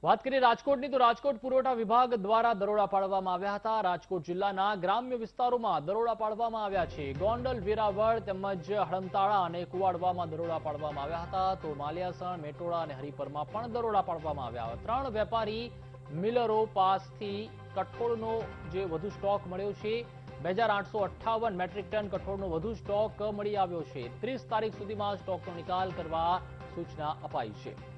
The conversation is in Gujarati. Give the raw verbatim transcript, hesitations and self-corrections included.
વાત કરીએ રાજકોટની તો રાજકોટ પુરવઠા વિભાગ દ્વારા દરોડા પાડવામાં આવ્યા હતા। રાજકોટ જિલ્લાના ગ્રામ્ય વિસ્તારોમાં દરોડા પાડવામાં આવ્યા છે। ગોંડલ, વેરાવળ તેમજ હળમતાળા અને કુવાડવામાં દરોડા પાડવામાં આવ્યા હતા। તો માલિયાસણ, મેટોડા અને હરિપરમાં પણ દરોડા પાડવામાં આવ્યા। ત્રણ વેપારી મિલરો પાસથી કઠોળનો જે વધુ સ્ટોક મળ્યો છે। બે હજાર આઠસો અઠ્ઠાવન મેટ્રિક ટન કઠોળનો વધુ સ્ટોક મળી આવ્યો છે। ત્રીસ તારીખ સુધીમાં સ્ટોકનો નિકાલ કરવા સૂચના અપાઈ છે।